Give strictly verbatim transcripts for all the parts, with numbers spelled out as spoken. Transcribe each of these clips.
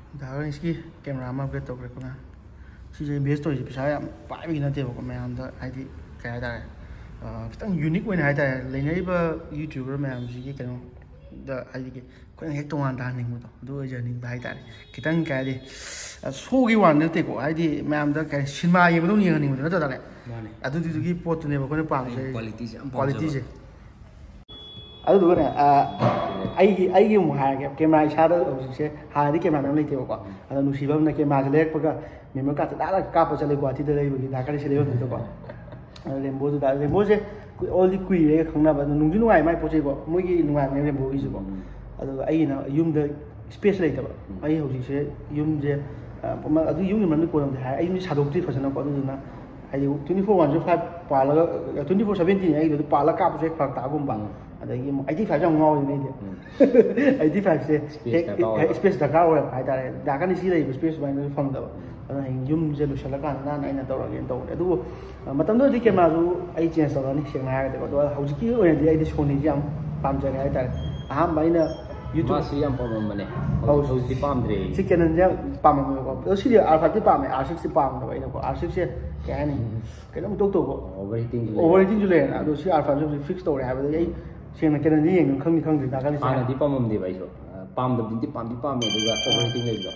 ꯗꯥꯒ ꯏꯁꯀꯤ ꯀꯦꯃꯦꯔꯥ ꯑꯃ ꯑꯞꯒ꯭ꯔꯦꯗ ꯇꯧꯈ꯭ꯔꯦꯀꯣ ꯁꯤꯁꯦ ꯏꯟꯚꯦꯁ ꯇꯧꯔꯤꯁꯦ ꯄꯩꯁꯥ ꯌꯥꯝ ꯄꯥꯏꯕꯒꯤ ꯅꯠꯇꯦꯕꯀꯣ ꯃꯌꯥꯝꯗ ꯍꯥꯏꯗꯤ ꯀꯩ ꯍꯥꯏꯇꯥꯔꯦ ꯈꯤꯇꯪ ꯌꯨꯅꯤꯛ ꯑꯣꯏꯅ ꯍꯥꯏꯇꯥꯔꯦ ꯂꯩꯅꯔꯤꯕ ꯌꯨꯇ꯭ꯌꯨꯕꯔ ꯃꯌꯥꯝꯁꯤꯒꯤ ꯀꯩꯅꯣꯗ ꯍꯥꯏꯗꯤ ꯑꯩꯈꯣꯏꯅ ꯍꯦꯛ ꯇꯣꯉꯥꯟ ꯇꯥꯍꯟꯅꯤꯡꯕꯗꯣ ꯑꯗꯨ ꯑꯣꯏꯖꯅꯤꯡꯕ ꯍꯥꯏꯇꯥꯔꯦ ꯈꯤꯇꯪ ꯀꯩ ꯍꯥꯏꯗꯤ ꯁꯣꯒꯤ ꯋꯥꯟ ꯅꯠꯇꯦꯀꯣ ꯍꯥꯏꯗꯤ ꯃꯌꯥꯝꯗ ꯀꯩ ꯁꯤꯅꯦꯃꯥ ꯌꯦꯡꯕꯗꯧ ꯌꯦꯡꯍꯟꯅꯤꯡꯕꯗꯣ ꯅꯠꯇ꯭ꯔꯥꯅꯦ ꯑꯗꯨꯗꯨꯒꯤ ꯄꯣꯠꯇꯨꯅꯦꯕ ꯑꯩꯈꯣꯏꯅ ꯄꯥꯝꯖꯩ ꯀ꯭ꯋꯥꯂꯤꯇꯤꯁꯦ ꯑꯗꯨꯗꯨꯒꯅꯦ ꯑꯩꯒꯤ ꯑꯩꯒꯤ ꯑꯃꯨꯛ ꯍꯥꯏꯔꯒꯦ ꯀꯦꯃꯦꯔꯥ ꯏꯁꯥꯗ ꯍꯧꯖꯤꯛꯁꯦ ꯍꯥꯟꯅꯗꯤ ꯀꯦꯃꯦꯔꯥ ꯃꯌꯥꯝ ꯂꯩꯇꯦꯕꯀꯣ ꯑꯗꯣ ꯅꯨꯡꯁꯤꯕ ꯑꯃꯅ ꯀꯦꯃꯦꯔꯥꯁꯦ ꯂꯩꯔꯛꯄꯒ ꯃꯦꯃꯣꯔꯤ ꯀꯥꯔꯗ ꯇꯥꯔꯒ ꯀꯥꯞꯄ ꯆꯠꯂꯦ ꯒꯨꯍꯥꯇꯤꯗ ꯂꯩꯕꯒꯤ ꯗꯥꯀꯔꯁꯦ ꯂꯩꯕꯗꯨꯗꯀꯣ ꯔꯦꯝꯕꯣꯗꯨꯗ ꯔꯦꯝꯕꯣꯁꯦ ꯑꯣꯜꯗꯤ ꯀꯨꯏꯔꯦꯒ ꯈꯪꯅꯕ ꯑꯗꯣ ꯅꯨꯡꯁꯨ ꯅꯨꯡꯉꯥꯏ ꯃꯥꯏ ꯄꯣꯠ ꯆꯩꯀꯣ ꯃꯣꯏꯒꯤ ꯅꯨꯡꯉꯥꯏꯕꯅꯦ ꯔꯦꯝꯕꯣꯒꯤꯁꯨꯀꯣ ꯑꯗꯨꯒ ꯑꯩꯒꯤꯅ ꯌꯨꯝꯗ ꯁ꯭ꯄꯦꯁ ꯂꯩꯇꯕ ꯑꯩ ꯍꯧꯖꯤꯛꯁꯦ ꯌꯨꯝꯁꯦ ꯑꯗꯨ ꯌꯨꯝꯒꯤ ꯃꯔꯝꯗ ꯀꯣꯟꯅꯝꯗꯤ ꯍꯥꯏ ꯑꯩ ꯌꯨꯝꯁꯦ ꯁꯥꯗꯣꯛꯇ꯭ꯔꯤ ꯐꯖꯅꯀꯣ ꯑꯗꯨꯗꯨꯅ ꯍꯥꯏꯗꯤ twenty four one zero five ꯄꯥꯜꯂꯒ ꯇ꯭ꯋꯦꯟꯇꯤ ꯐꯣꯔ ꯁꯚꯦꯟꯇꯤꯟ ꯑꯩꯒꯤꯗꯨ ꯄꯥꯜꯂꯒ ꯀꯥꯞꯄꯁꯨ ꯍꯦꯛ ꯐꯔꯛ ꯇꯥꯒꯨꯝꯕ ꯑꯗꯒꯤ ꯑꯃꯨꯛ ꯑꯩꯠꯇꯤ ꯐꯥꯏꯚꯁꯦ ꯌꯥꯝ ꯉꯥꯎꯋꯤꯅꯦ ꯑꯩꯗꯤ ꯑꯩꯠꯇꯤ ꯐꯥꯏꯚꯁꯦ ꯍꯦꯛ ꯁ꯭ꯄꯦꯁ ꯗꯔꯀꯥꯔ ꯑꯣꯏꯔꯛꯄ ꯍꯥꯏꯇꯥꯔꯦ ꯗꯥꯀꯔꯅ ꯁꯤ ꯂꯩꯕ ꯁ꯭ꯄꯦꯁ ꯁꯨꯃꯥꯏꯅ ꯐꯪꯗꯕ ꯑꯗꯨꯅ ꯍꯌꯦꯡ ꯌꯨꯝꯁꯦ ꯂꯣꯏꯁꯤꯜꯂꯀꯥꯟꯗ ꯅꯍꯥꯟ ꯑꯩꯅ ꯇꯧꯔꯒꯦꯅ ꯇꯧꯕꯅꯦ ꯑꯗꯨꯕꯨ ꯃꯇꯝꯗꯨꯗꯗꯤ ꯀꯦꯃꯦꯔꯥꯁꯨ ꯑꯩ ꯆꯦꯟꯖ ꯇꯧꯔꯅꯤ ꯁꯦꯡꯅ ꯍꯥꯏꯔꯒꯗꯤꯀꯣ ꯑꯗꯣ ꯍꯧꯖꯤꯛꯀꯤ ꯑꯣꯏꯅꯗꯤ ꯑꯩꯗꯤ ꯁꯣꯅꯤꯁꯦ ꯌꯥꯝ ꯄꯥꯝꯖꯔꯦ ꯍꯥꯏꯇꯥꯔꯦ ꯑꯍꯥꯟꯕ ꯑꯩꯅ ꯌꯨꯇ꯭ꯌꯨꯕ ꯁꯤ ꯌꯥꯝ ꯄꯥꯝꯃꯝꯕꯅꯦ ꯍꯧꯖꯤꯛꯇꯤ ꯄꯥꯝꯗ꯭ꯔꯦ ꯁꯤ ꯀꯦꯅꯟꯁꯦ ꯌꯥꯝ ꯄꯥꯝꯃꯝꯃꯦꯕꯀꯣ ꯑꯗꯣ ꯁꯤꯗꯤ ꯑꯥꯔ ꯐꯥꯏꯚꯇꯤ ꯄꯥꯝꯃꯦ ꯑꯥꯔ ꯁꯤꯛꯁꯇꯤ ꯄꯥꯝꯗꯕ ꯑꯩꯅꯀꯣ ꯑꯥꯔ ꯁꯤꯛꯁꯁꯦ ꯀꯩ ꯍꯥꯏꯅꯤ ꯀꯩꯅꯣꯝ ꯏꯇꯧ ꯇꯧꯕ ꯑꯣꯚꯔ ꯍꯤꯇꯤꯡꯁꯨ ꯑꯣꯚꯔ ꯍꯤꯇꯤꯡꯁꯨ ꯂꯩꯔꯦꯅ ꯑꯗꯣ ꯁꯤ ꯑꯥꯔ ꯐꯥꯏꯚꯁꯦ ꯍꯧꯖꯤꯛ ꯐꯤꯛꯁ ꯇꯧꯔꯦ ꯍꯥꯏꯕꯗꯒꯤ ꯑꯩ ꯁꯦꯡꯅ ꯀꯦꯅꯟꯁꯦ ꯌꯦꯡꯗꯨꯅ ꯈꯪꯗꯤ ꯈꯪꯗ꯭ꯔꯤ ꯗꯥꯀꯔꯅ ꯍꯥꯟꯅꯗꯤ ꯄꯥꯝꯃꯝꯗꯦꯕ ꯑꯩꯁꯨ ꯄꯥꯝꯗꯕꯗꯤ ꯄꯥꯝꯗꯤ ꯄꯥꯝꯃꯦ ꯑꯗꯨꯒ ꯑꯣꯚꯔ ꯍꯤꯇꯤꯡ ꯂꯩꯕꯗꯣ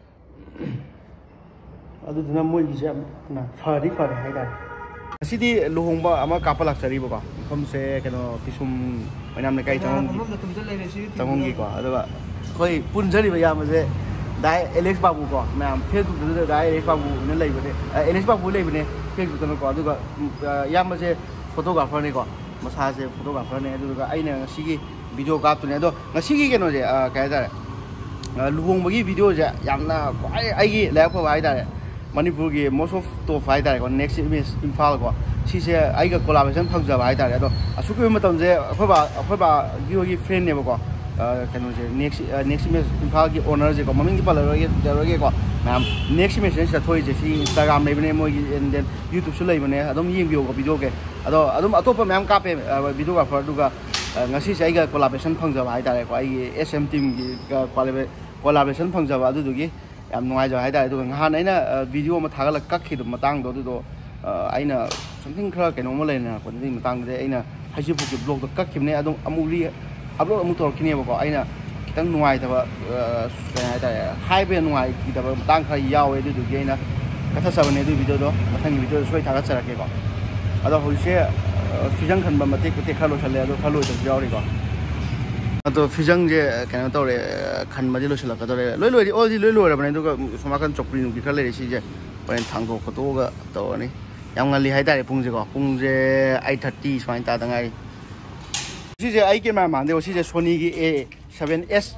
ꯑꯗꯨꯗꯨꯅ ꯃꯣꯏꯒꯤꯁꯦ ꯌꯥꯝꯅ ꯐꯗꯤ ꯐꯔꯦ ꯍꯥꯏꯇꯥꯔꯦ ꯉꯁꯤꯗꯤ ꯂꯨꯍꯣꯡꯕ ꯑꯃ ꯀꯥꯞꯄ ꯂꯥꯛꯆꯔꯤꯕꯀꯣ ꯃꯐꯝꯁꯦ ꯀꯩꯅꯣ ꯄꯤꯁꯨꯝ ꯑꯣꯏꯅꯥꯝ ꯂꯩꯀꯥꯏ ꯆꯪꯉꯝꯒꯤꯀꯣ ꯑꯗꯨꯒ ꯑꯩꯈꯣꯏ ꯄꯨꯟꯖꯔꯤꯕ ꯏꯌꯥꯝꯕꯁꯦ ꯗꯥꯏ ꯑꯦꯂꯦꯛꯁ ꯕꯥꯕꯨꯀꯣ ꯃꯌꯥꯝ ꯐꯦꯁꯕꯨꯛꯇꯁꯨ ꯗꯥꯏ ꯑꯦꯂꯦꯛꯁ ꯕꯥꯕꯨꯅ ꯂꯩꯕꯅꯦ ꯑꯦꯂꯦꯛꯁ ꯕꯥꯕꯨ ꯂꯩꯕꯅꯦ ꯐꯦꯁꯕꯨꯛꯇꯅꯀꯣ ꯑꯗꯨꯒ ꯏꯌꯥꯝꯕꯁꯦ ꯐꯣꯇꯣꯒ꯭ꯔꯥꯐꯔꯅꯤꯀꯣ ꯃꯁꯥꯁꯦ ꯐꯣꯇꯣꯒ꯭ꯔꯥꯐꯔꯅꯦ ꯑꯗꯨꯗꯨꯒ ꯑꯩꯅ ꯉꯁꯤꯒꯤ ꯚꯤꯗꯤꯑꯣ ꯀꯥꯞꯇꯨꯅꯦ ꯑꯗꯣ ꯉꯁꯤꯒꯤ ꯀꯩꯅꯣꯁꯦ ꯀꯩ ꯍꯥꯏꯇꯥꯔꯦ ꯂꯨꯍꯣꯡꯕꯒꯤ ꯚꯤꯗꯤꯑꯣꯁꯦ ꯌꯥꯝꯅ ꯈ꯭ꯋꯥꯏ ꯑꯩꯒꯤ ꯂꯥꯏꯕꯛ ꯐꯕ ꯍꯥꯏꯇꯥꯔꯦ ꯃꯅꯤꯄꯨꯔꯒꯤ ꯃꯣꯁ ꯑꯣꯐ ꯇꯣꯞ ꯍꯥꯏꯇꯥꯔꯦꯀꯣ ꯅꯦꯛꯁ ꯏꯃꯦꯖ ꯏꯝꯐꯥꯜꯀꯣ ꯁꯤꯁꯦ ꯑꯩꯒ ꯀꯣꯂꯥꯕꯣꯔꯦꯁꯟ ꯐꯪꯖꯕ ꯍꯥꯏꯇꯥꯔꯦ ꯑꯗꯣ ꯑꯁꯨꯛꯀꯤ ꯑꯣꯏꯕ ꯃꯇꯝꯁꯦ ꯑꯩꯈꯣꯏ ꯕꯥ ꯑꯩꯈꯣꯏ ꯕꯥꯒꯤ ꯍꯣꯏꯒꯤ ꯐ꯭ꯔꯦꯟꯅꯦꯕꯀꯣ ꯀꯩꯅꯣꯁꯦ ꯅꯦꯛꯁ ꯅꯦꯛꯁ ꯏꯃꯦꯖ ꯏꯝꯐꯥꯜꯒꯤ ꯑꯣꯅꯔꯁꯦꯀꯣ ꯃꯃꯤꯡꯗꯤ ꯄꯜꯂꯔꯣꯏꯒꯦꯀꯣ ꯃꯌꯥꯝ ꯅꯦꯛꯁ ꯏꯃꯦꯖꯁꯤꯅ ꯁꯤꯗ ꯊꯣꯛꯏꯁꯦ ꯁꯤ ꯏꯟꯁꯇꯥꯒ꯭ꯔꯥꯝ ꯂꯩꯕꯅꯦ ꯃꯣꯏꯒꯤ ꯑꯦꯟ ꯗꯦꯟ ꯌꯨꯇ꯭ꯌꯨꯕꯁꯨ ꯂꯩꯕꯅꯦ ꯑꯗꯨꯝ ꯌꯦꯡꯕꯤꯌꯣꯀꯣ ꯚꯤꯗꯤꯑꯣꯒꯤ ꯑꯗꯣ ꯑꯗꯨꯝ ꯑꯇꯣꯞꯄ ꯃꯌꯥꯝ ꯀꯥꯞꯄꯦ ꯚꯤꯗꯤꯑꯣꯒ꯭ꯔꯥꯐꯔ ꯑꯗꯨꯒ ꯉꯁꯤꯁꯦ ꯑꯩꯒ ꯀꯣꯂꯥꯕꯣꯔꯦꯁꯟ ꯐꯪꯖꯕ ꯍꯥꯏꯇꯥꯔꯦꯀꯣ ꯑꯩꯒꯤ ꯑꯦꯁ ꯑꯦꯝ ꯇꯤꯝꯒꯤ ꯀꯣꯂꯥꯕꯣꯔꯦꯁꯟ ꯐꯪꯖꯕ ꯑꯗꯨꯗꯨꯒꯤ ꯌꯥꯝ ꯅꯨꯡꯉꯥꯏꯖꯕ ꯍꯥꯏꯇꯥꯔꯦ ꯑꯗꯨꯒ ꯅꯍꯥꯟ ꯑꯩꯅ ꯚꯤꯗꯤꯑꯣ ꯑꯃ ꯊꯥꯒꯠꯂꯒ ꯀꯛꯈꯤꯕ ꯃꯇꯥꯡꯗꯣ ꯑꯗꯨꯗꯣ ꯑꯩꯅ ꯁꯝꯊꯤꯡ ꯈꯔ ꯀꯩꯅꯣꯝꯃ ꯂꯩꯅꯔꯛꯄ ꯑꯗꯨꯒꯤ ꯃꯇꯥꯡꯗꯨꯗꯤ ꯑꯩꯅ ꯍꯩꯖꯤꯡꯄꯣꯠꯀꯤ ꯕ꯭ꯂꯣꯛꯇꯣ ꯀꯛꯈꯤꯕꯅꯦ ꯑꯗꯨꯝ ꯑꯃꯨꯛ ꯔꯤ ꯑꯞꯂꯣꯗ ꯑꯃꯨꯛ ꯇꯧꯔꯛꯈꯤꯅꯦꯕꯀꯣ ꯑꯩꯅ ꯈꯤꯇꯪ ꯅꯨꯡꯉꯥꯏꯇꯕ ꯀꯩ ꯍꯥꯏꯇꯥꯔꯦ ꯍꯥꯏꯕ ꯅꯨꯡꯉꯥꯏꯈꯤꯗꯕ ꯃꯇꯥꯡ ꯈꯔ ꯌꯥꯎꯋꯦ ꯑꯗꯨꯗꯨꯒꯤ ꯑꯩꯅ ꯀꯛꯊꯠꯆꯕꯅꯦ ꯑꯗꯨ ꯚꯤꯗꯤꯑꯣꯗꯣ ꯃꯊꯪꯒꯤ ꯚꯤꯗꯤꯑꯣꯗꯣ ꯁꯣꯏ ꯊꯥꯒꯠꯆꯔꯛꯀꯦꯀꯣ ꯑꯗꯣ ꯍꯧꯖꯤꯛꯁꯦ ꯐꯤꯖꯪ ꯈꯟꯕ ꯃꯇꯦꯛ ꯃꯇꯦꯛ ꯈꯔ ꯂꯣꯏꯁꯤꯜꯂꯦ ꯑꯗꯣ ꯈꯔ ꯂꯣꯏꯗꯕꯁꯨ ꯌꯥꯎꯔꯤꯀꯣ ꯑꯗꯣ ꯐꯤꯖꯪꯁꯦ ꯀꯩꯅꯣ ꯇꯧꯔꯦ ꯈꯟꯕꯗꯤ ꯂꯣꯏꯁꯤꯜꯂꯛꯀꯗꯧꯔꯦ ꯂꯣꯏ ꯂꯣꯏꯗꯤ ꯑꯣꯜꯗꯤ ꯂꯣꯏ ꯂꯣꯏꯔꯕꯅꯦ ꯑꯗꯨꯒ ꯁꯣꯝ ꯅꯥꯀꯟ ꯆꯧꯀ꯭ꯔꯤ ꯅꯨꯡꯀ꯭ꯔꯤ ꯈꯔ ꯂꯩꯔꯦ ꯁꯤꯁꯦ ꯍꯣꯔꯦꯟ ꯊꯥꯡꯗꯣꯛ ꯈꯣꯠꯇꯣꯛꯑꯒ ꯇꯧꯔꯅꯤ ꯌꯥꯝ ꯉꯜꯂꯤ ꯍꯥꯏꯇꯥꯔꯦ ꯄꯨꯡꯁꯦꯀꯣ ꯄꯨꯡꯁꯦ ꯑꯩꯠ ꯊꯥꯔꯇꯤ ꯁꯨꯃꯥꯏꯅ ꯇꯥꯗ ꯉꯥꯏꯔꯤ ꯁꯤꯁꯦ ꯑꯩ ꯀꯦꯃꯦꯔꯥ ꯃꯥꯟꯗꯦꯕ ꯁꯤꯁꯦ ꯁꯣꯅꯤꯒꯤ A seven S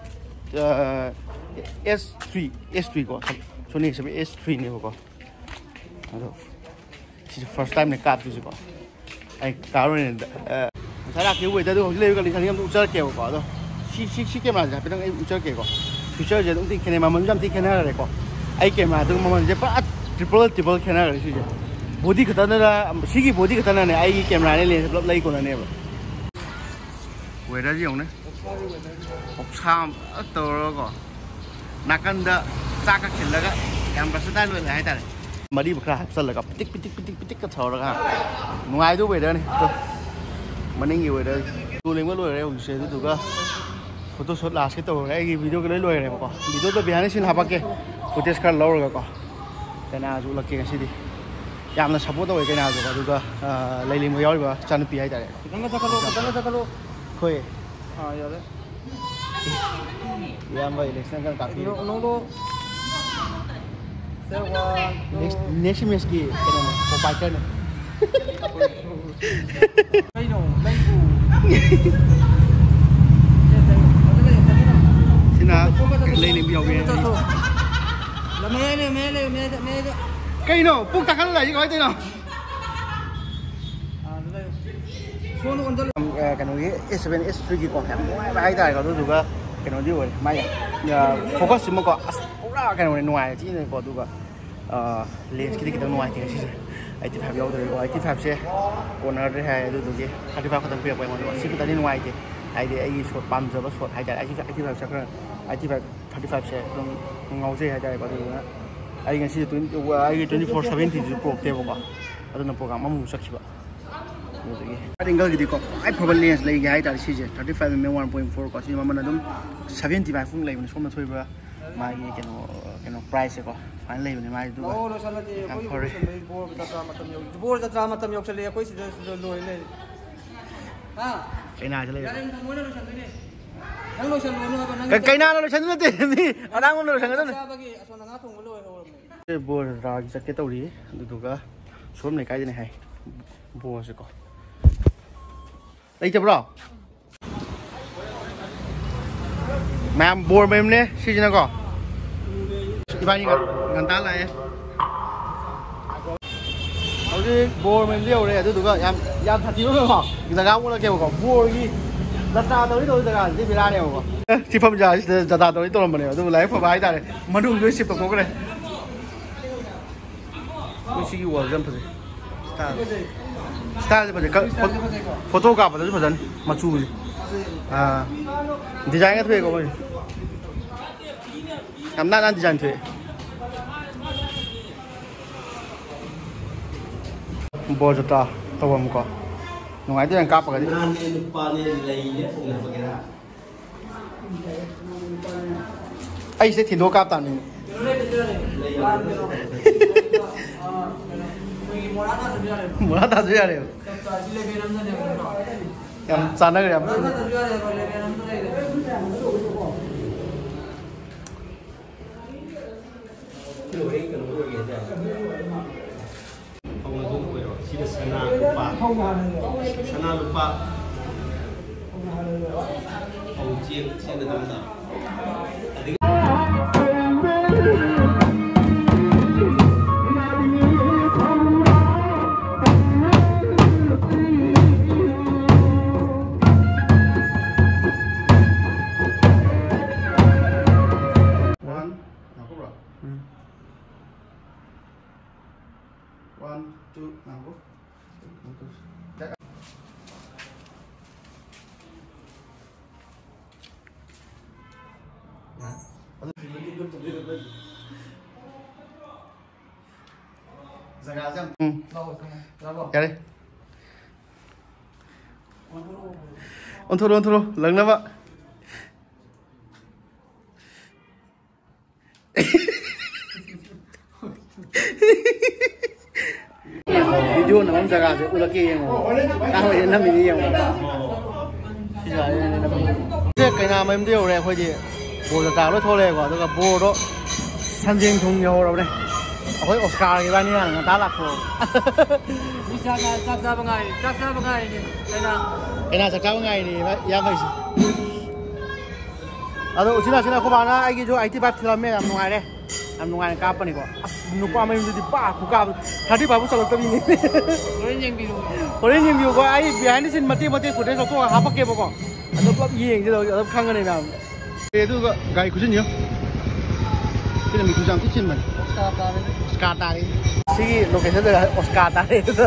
S three S three ꯀꯣ ꯁꯣꯅꯤ ꯁꯚꯦꯟ ꯑꯦꯁ ꯊ꯭ꯔꯤꯅꯦꯕꯀꯣ ꯑꯗꯣ ꯁꯤꯁꯦ ꯐꯥꯔꯁ ꯇꯥꯏꯝꯅꯦ ꯀꯥꯞꯇꯣꯏꯁꯦꯀꯣ ꯑꯩ ꯀꯥꯔꯣꯏꯅ ꯉꯁꯥꯏ ꯂꯥꯛꯈꯤꯕ ꯋꯦꯗꯔꯗꯣ ꯍꯧꯖꯤꯛ ꯂꯩꯕ ꯀꯟꯗꯤꯁꯟꯁꯦ ꯑꯝꯇ ꯎꯠꯆꯔꯛꯀꯦꯕꯀꯣ ꯑꯗꯣ ꯁꯤ ꯁꯤ ꯁꯤ ꯀꯦꯃꯦꯔꯥꯁꯦ ꯍꯥꯏꯐꯦꯠꯇꯪ ꯑꯩ ꯎꯠꯆꯔꯛꯀꯦꯀꯣ ꯐꯤꯆꯔꯁꯦ ꯑꯗꯨꯝ ꯊꯤ ꯈꯦꯠꯅꯩ ꯃꯃꯜꯁꯨ ꯌꯥꯝ ꯊꯤ ꯈꯦꯠꯅꯔꯦꯀꯣ ꯑꯩ ꯀꯦꯃꯦꯔꯥꯗꯨ ꯃꯃꯜꯁꯦ ꯄꯨꯔꯥ ꯇ꯭ꯔꯤꯄꯜ ꯇ꯭ꯔꯤꯄꯜ ꯈꯦꯠꯅꯔꯦ ꯁꯤꯁꯦ ꯕꯣꯗꯤ ꯈꯛꯇꯅ ꯁꯤꯒꯤ ꯕꯣꯗꯤ ꯈꯛꯇꯅꯅꯦ ꯑꯩꯒꯤ ꯀꯦꯃꯦꯔꯥꯅꯦ ꯂꯦꯟꯁ ꯄꯨꯂꯞ ꯂꯩ ꯀꯣꯟꯅꯅꯦꯕ ꯋꯦꯗꯔꯁꯦ ꯌꯦꯡꯉꯨꯅꯦ ꯑꯣꯛꯁꯥ ꯑꯃ ꯇꯧꯔꯒꯀꯣ ꯅꯥꯀꯟꯗ ꯆꯥꯛꯀ ꯈꯤꯜꯂꯒ ꯌꯥꯝ ꯕꯔꯁꯇꯥꯏꯜ ꯑꯣꯏꯔꯦ ꯍꯥꯏꯇꯥꯔꯦ ꯃꯔꯤꯕ ꯈꯔ ꯍꯥꯞꯆꯜꯂꯒ ꯄꯤꯇꯤꯛ ꯄꯤꯇꯤꯛ ꯄꯤꯇꯤꯛ ꯄꯤꯇꯤꯛꯀ ꯊꯧꯔꯒ ꯅꯨꯡꯉꯥꯏꯗꯧꯕ ꯋꯦꯗꯔꯅꯤ ꯃꯅꯤꯡꯒꯤ ꯋꯦꯗꯔ ꯐꯣꯇꯣ ꯂꯦꯡꯕ ꯂꯣꯏꯔꯦ ꯍꯧꯖꯤꯛꯁꯦ ꯑꯗꯨꯗꯨꯒ ꯐꯣꯇꯣ ꯁꯣꯠ ꯂꯥꯁꯀꯤ ꯇꯧꯔꯦ ꯑꯩꯒꯤ ꯚꯤꯗꯤꯑꯣꯒ ꯂꯣꯏ ꯂꯣꯏꯔꯦꯕꯀꯣ ꯚꯤꯗꯤꯑꯣꯗꯣ ꯕꯤꯍꯥꯏꯟ ꯁꯤꯟ ꯍꯥꯞꯄꯛꯀꯦ ꯐꯨꯇꯦꯖ ꯈꯔ ꯂꯧꯔꯒꯀꯣ ꯀꯩꯅꯥꯁꯨ ꯎꯠꯂꯛꯀꯦ ꯉꯁꯤꯗꯤ ꯌꯥꯝꯅ ꯁꯞꯄꯣꯔꯠ ꯇꯧꯋꯦ ꯀꯩꯅꯥꯁꯨꯀꯣ ꯑꯗꯨꯒ ꯂꯩꯂꯦꯡꯕ ꯌꯥꯎꯔꯤꯕ ꯏꯆꯥꯅꯨꯄꯤ ꯍꯥꯏꯇꯥꯔꯦ ꯈꯤꯇꯪꯒ ꯆꯠꯈꯠꯂꯣ ꯈꯤꯇꯪꯒ ꯆꯠꯈꯠꯂꯣ ꯍꯣꯏ ꯑꯥ ꯌꯥꯔꯦ ꯏꯌꯥꯝꯕ ꯏꯂꯦꯛꯁꯟ ꯈꯔ ꯀꯥꯞꯄꯤꯌꯨ ꯅꯣꯡꯗꯣ ꯅꯦꯛꯁ ꯏꯃꯦꯖꯀꯤ ꯀꯩꯅꯣꯅꯦ ꯄ꯭ꯔꯣꯄꯥꯏꯇꯔꯅꯦ ꯀꯩꯅꯣ ꯂꯩꯕꯨ sina lening biaw bien la mele mele mele mele cây nó phun tắc lại gọi tên nào cái nó S seven S three cái con hẻm hai tài có tôi được cái nó đi rồi may à focus mà có pura cái nó ngoài chỉ này có tôi có lens cái cái ngoài thì eighty five yêu rồi eighty five xe corner đấy hay tôi được thirty five có tầm việc vậy mà nó chỉ cái tận ngoài thì ai để ai short pump rồi short hai tài eighty five chắc là eighty five thirty five se dum ngau je ha jai ba du na ai ngan si ai twenty-four seventy ju pro te ba aduna program amu sakhi ba angle gidi ko ai problem lens lai ga ai ta si je thirty-five millimeter one point four ko si mamana dum seventy-five fung lai bune som thoi ba ma gi keno keno price ko fine lai bune ma du oh lo sala je koi bor ta ta matam yo bor ta ta matam yo chale koi si lo le ha kaina chale yarin mo lo san ne nang lo san lo ba nang kaina lo san ne te ni adang lo san ne sa ba gi asona nga thong lo ho bor ra gi sakke tawri du du ga som ne kai ne hai bor se ko đây chụp rồi mẹ bùa mềm nè xí cho nó có đi bao nhiêu ngàn tá lạiเอาดิบอลมันเลี้ยวเลยตัวก็ยามยามทัดทีก็ขอแต่ก้าวมันเกี่ยวกับบอลกี่จัดตาตัวนี้ตัวแต่กันที่เวลาเนี่ยก็ที่ผมจะจัดตาตัวนี้ตัวมันเนี่ยตัวไลฟ์พอไปได้เลยมาดูด้วยสิบตัวก็เลยไม่ใช่ว่าเรื่องพอดีสตาร์สตาร์จะเป็นก็โฟโต้กราฟมันจะเป็นมาชูอ่าดีไซน์ก็ถูกก็ไม่ทำหน้าด้านดีไซน์ถูกบอลจะต่อตัวมันก็หนุ่มไอ้ที่ยังกราฟกันดิไอ้เซตินโดกราฟตอนนี้Murata sudah ada. Yang sana ke yang? Sana lupa. Sana lupa. Oh, cium cium ke dalam. One, two, now. Jaga jam. Hmm. Ya deh. On thuru on thuru, lang na ba? Video na mong jaga se ulaki yang tahu yang nama ini yang sisa yang nama ini kena main dia orang kau je boleh tak lo thole ko tu ka bodo sanjing thung yo rồi đây aku Oscar cái ban này ta lạc rồi bisa nggak saksa bengai saksa bengai ini kena kena saksa bengai ni ya mai aduh sini sini aku mana ai cái chỗ I T five film ni làm ngai deh làm ngai cái apa ni ko nupa main di pa aku ka tadi babu salah tu ini orang yang biru orang yang biru ko ai behind the scene mati mati footage tu apa ke ko aduh pelap yang je aduh khang ni nam itu ko gai kucing ni ini mi kucing kitchen man Oscar tadi si location tu Oscar tadi tu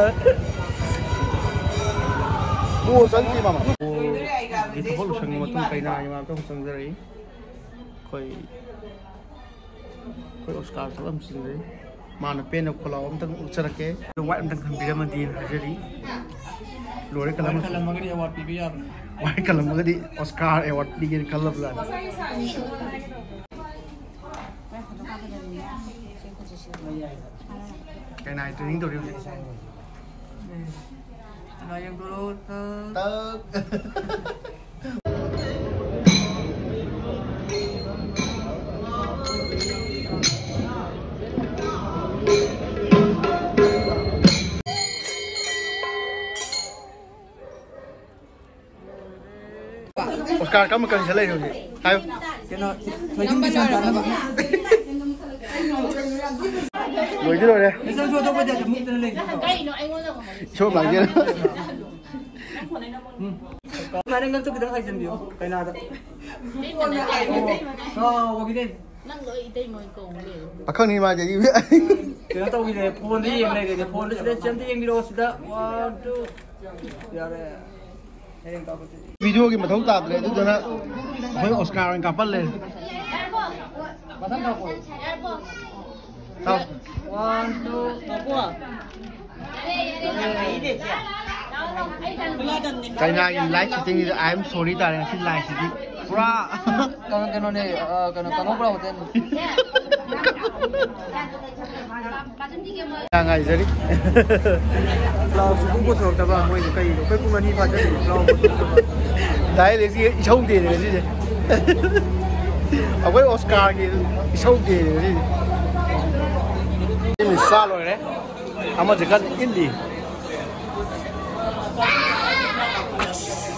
oh santi mama itu pun sang matung kaina yang matung sang dari koi koi Oscar tu am sing dari mana pen aku kalau am tang ucara ke white am tang hampir mati jadi lori kalau kalau magari award P B R white kalau magari Oscar award digin kalau bulan cái này training tôi điều gì này yang dulu tớ Oscar kamu cần trả lời điều gì hay không cái nó thời gian đi sang đó ngồi chứ rồi đây cái sân tôi bây giờ chụp tên lên chụp lại kia mà đang tôi đang hay chân biểu cái nào đó oh cái này năng lượng y tế mới cùng à không thì mà chỉ như vậy cái nó tao cái này phone đi em này cái phone đi chân đi em đi đâu xí đó wow tu ya hẹn gặp lại. Video cái mà thấu tạp này, tức là với Oscar anh cặp lên. Sao? One, two, four. Cái này live shooting thì I'm sorry ta này, xin live shooting. Pura. Cái cái nó này, cái nó cái nó bao tên. Đang ngày giờ đi. Lao cũng có thuộc tập đoàn, mọi người cái cái cũng là đi vào chơi lao. Đấy là gì? Sâu tiền là gì? Ở với Oscar thì sâu tiền là gì? Mình xa rồi đấy. Ama chỉ cần in đi.